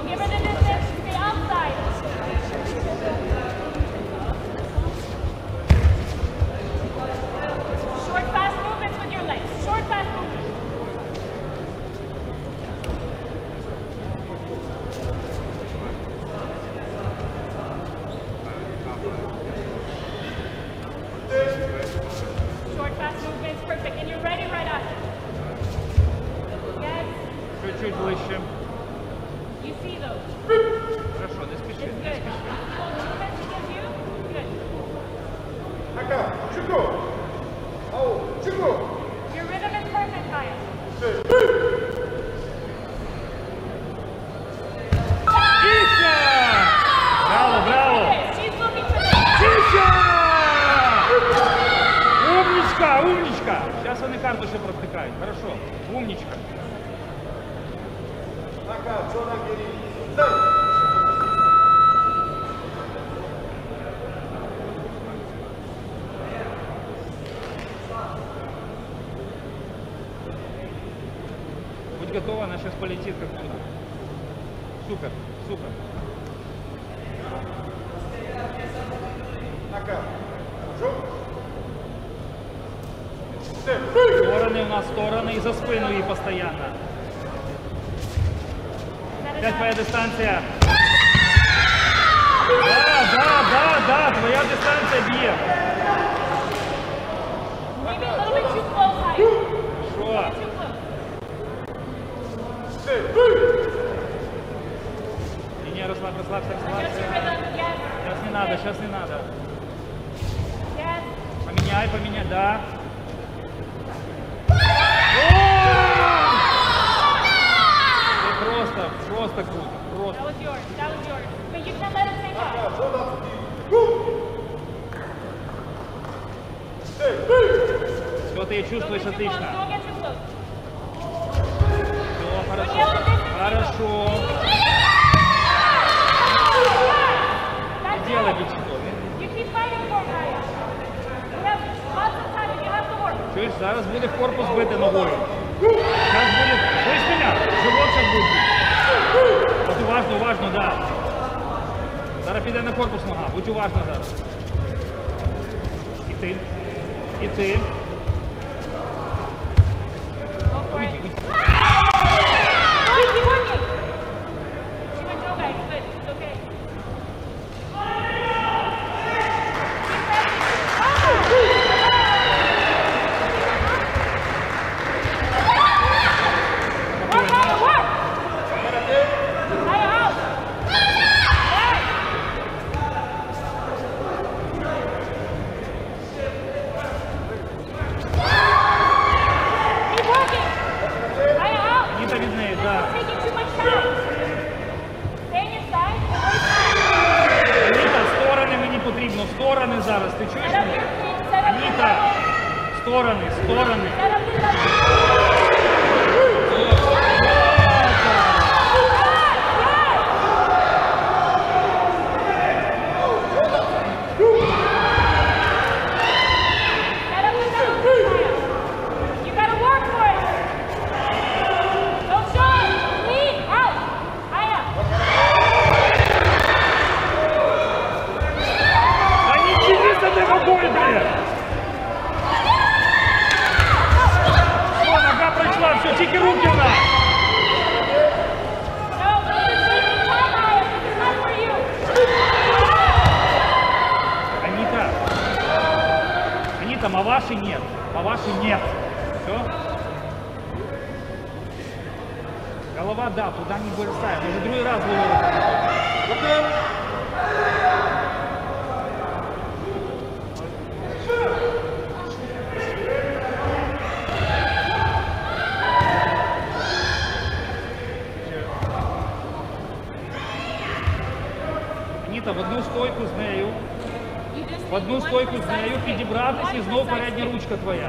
give her the distance. Stay outside. Short, fast movements with your legs. Short, fast movements. Short, fast movements. Perfect. And you're ready right after. Yes. Чуть-чуть выше. You see those. Хорошо, не спеши, It's не good. спеши. Movements he gives you. Good. Your rhythm is perfect, Kaya. Тише! Браво, браво! She's looking for this. Тише! Умничка, умничка! Сейчас они карту еще протыкают. Хорошо, умничка. Будь готова, она сейчас полетит как туда. Супер, супер. Стороны у нас, стороны и за спину и постоянно. Опять твоя дистанция. Да, твоя дистанция бьет. Maybe a little bit too close, Kaya. Хорошо. Too close. Не, расслабься, расслабься, Adjust расслабься. your rhythm. Yes. Сейчас не надо, сейчас не надо. Yes. Поменяй, поменяй, да. Ты просто круто, просто. That was yours. That was yours. But you can't let him take off. Все, ты чувствуешь Don't get too close. отлично. Don't get too close. Все, хорошо. Хорошо. Хорошо. That's Делай it. ничего. You keep fighting for it, Kaya. We have lots of time and you have to work. Чуєш, зараз буде в корпус бити ногою. Зараз буде, слышь меня? Живот сейчас буде. От уважно, уважно, да. Зараз піде на корпус нога, будь уважна зараз. І ти. І ти. Go for it. Уйди, уйди. Keep working. She went yoga. It's good. It's okay. Work, Kaya, work. Kaya, out. Yes. Keep working. Kaya, out. Ніта від неї, да. Taking too much time. Stay in your side. and wait. Ніта, сторони мені потрібно, сторони зараз, ти чуєш Set up мене? your feet. Set up your Ніта, level. сторони, сторони. Set up your level. Set up your level, Kaya. You gotta work for it. Don't show it. Lead. Out. Kaya. Та не тяни за тебе бой, блядь! Все, нога пройшла, все, тільки руки на! No, this is wasting time, Kaya. This is not for you. Анита, маваши нет, маваши нет. Все? Голова, да, туда не бросай, мы уже другой раз говорили. Аніта, в одну стойку з нею, You just в одну need one стойку з precise нею kick. підібратися і One знову precise передня kick. ручка твоя.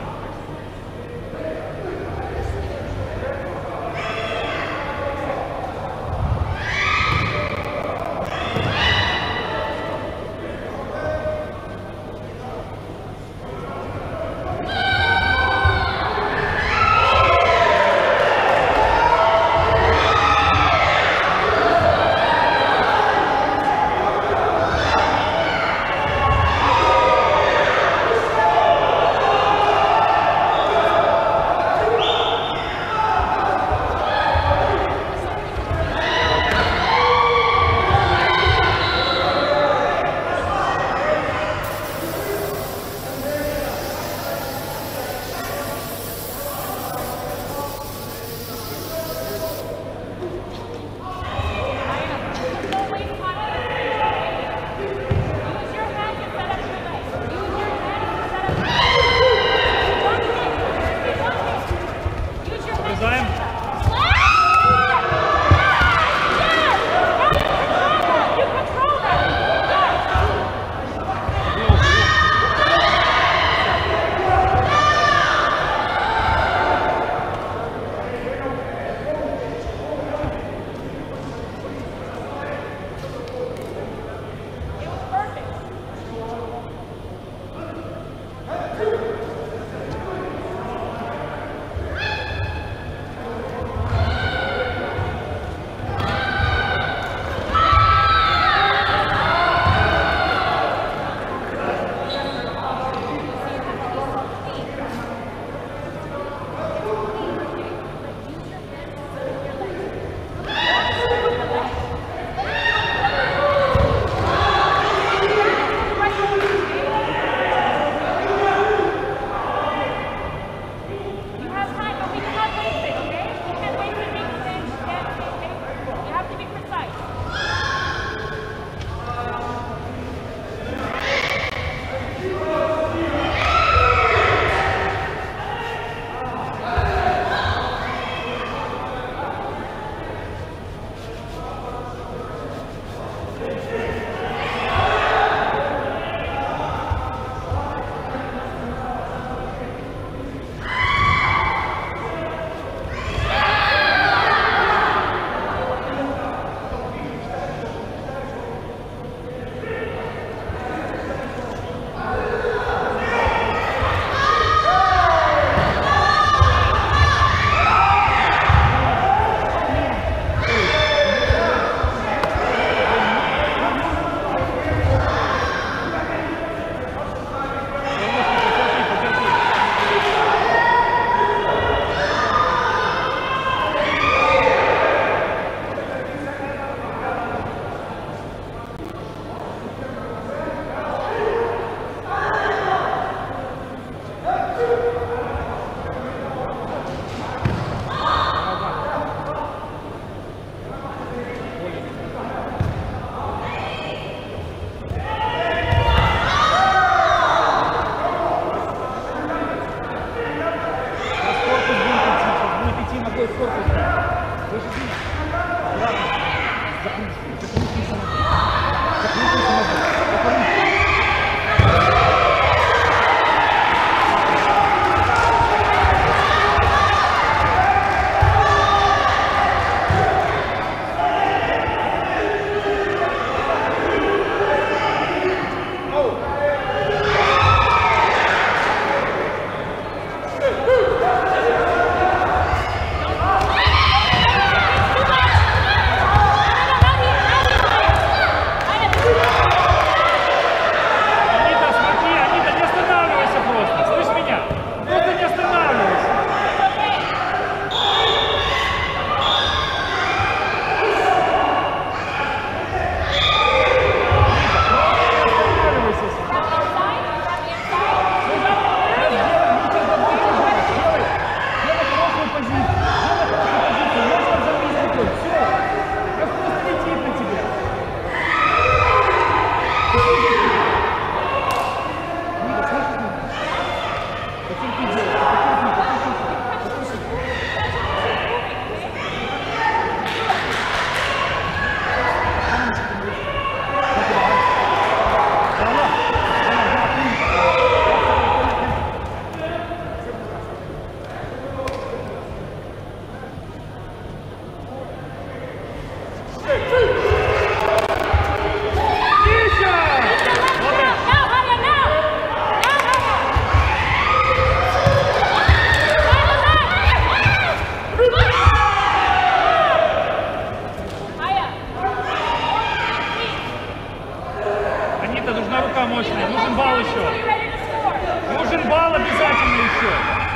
рука мощная. Нужен балл еще. Are you ready to score? Нужен балл обязательно еще.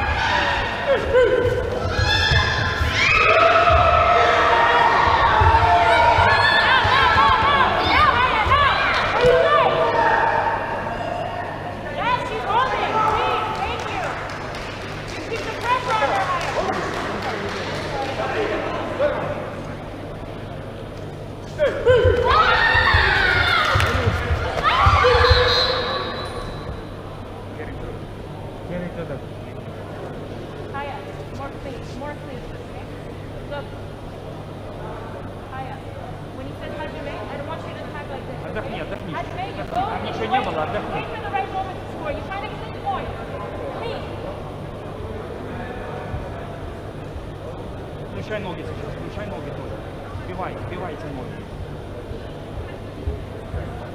Yes, she's holding. Please, thank you. You keep the pressure on her, Haya. Haya, more clean, okay? Look. Haya, when he says Hajime, I don't want you to attack like this. Отдохни, Okay? отдохни. Hajime, you go. Там ничего не было, отдохни. Wait for the right moment to score. You're trying to get this point. Please. Включай ноги сейчас, включай ноги тоже. Сбивай эти ноги.